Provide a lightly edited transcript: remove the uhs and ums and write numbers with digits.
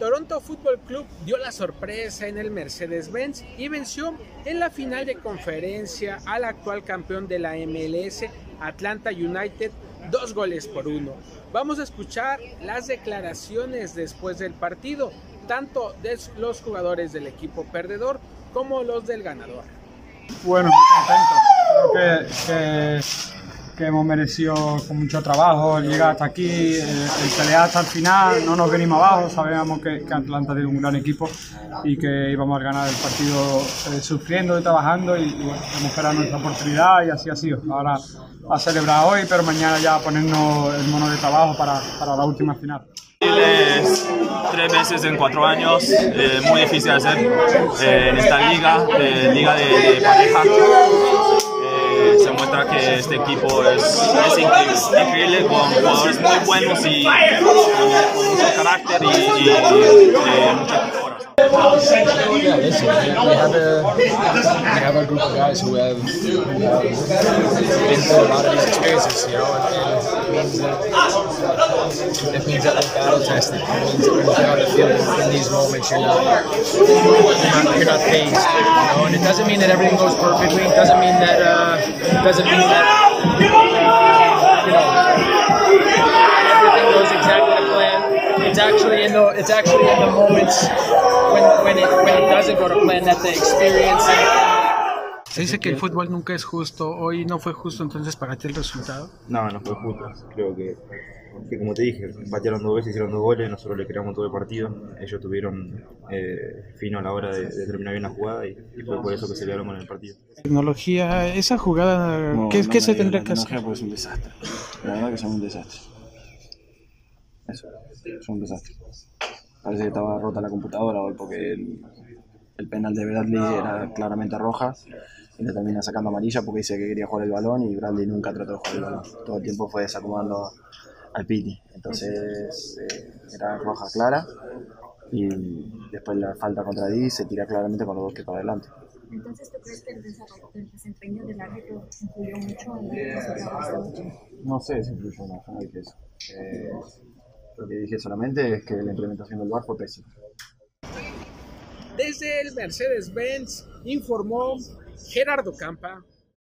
Toronto Football Club dio la sorpresa en el Mercedes-Benz y venció en la final de conferencia al actual campeón de la MLS, Atlanta United, 2-1. Vamos a escuchar las declaraciones después del partido, tanto de los jugadores del equipo perdedor como los del ganador. Bueno, muy contento. Creo que hemos merecido con mucho trabajo llegar hasta aquí, el pelear hasta el final, no nos venimos abajo, sabíamos que Atlanta tiene un gran equipo y que íbamos a ganar el partido sufriendo y trabajando y bueno, hemos esperado nuestra oportunidad y así ha sido. Ahora a celebrar hoy, pero mañana ya ponernos el mono de trabajo para la última final. 3 veces en 4 años, muy difícil de hacer en esta liga de pareja. Se muestra que este equipo es increíble, con jugadores muy buenos y con mucho carácter y mucha mejora. Yeah, listen, we have a group of guys who have been through a lot of these experiences, you know, and it means that we're battle tested. It means that when you get on the field in these moments, you're not phased, you know. And it doesn't mean that everything goes perfectly. It doesn't mean that everything goes exactly to plan. It's actually in the moments when it doesn't go to plan that the experience. Se dice que el fútbol nunca es justo. Hoy no fue justo, entonces, para ti el resultado. No fue justo. Creo que como te dije, patearon 2 veces, hicieron 2 goles, nosotros le creamos todo el partido. Ellos tuvieron fino a la hora de terminar bien la jugada y fue por eso que se quedaron con el partido. Tecnología, esa jugada, ¿qué se tendría que hacer? Pues es un desastre. La verdad que son un desastre. Eso, es un desastre. Parece que estaba rota la computadora hoy porque el penal de Bradley era claramente roja y le termina sacando amarilla porque dice que quería jugar el balón y Bradley nunca trató de jugar el balón. Todo el tiempo fue desacomodando al Piti. Entonces era roja clara y después la falta contra Di se tira claramente con los 2 que para adelante. Entonces, ¿tú crees que el desempeño del árbitro influyó mucho en el resultado de esta noche? No sé si influyó más, no dije eso. Lo que dije solamente es que la implementación del VAR fue pésima. Desde el Mercedes-Benz informó Gerardo Campa.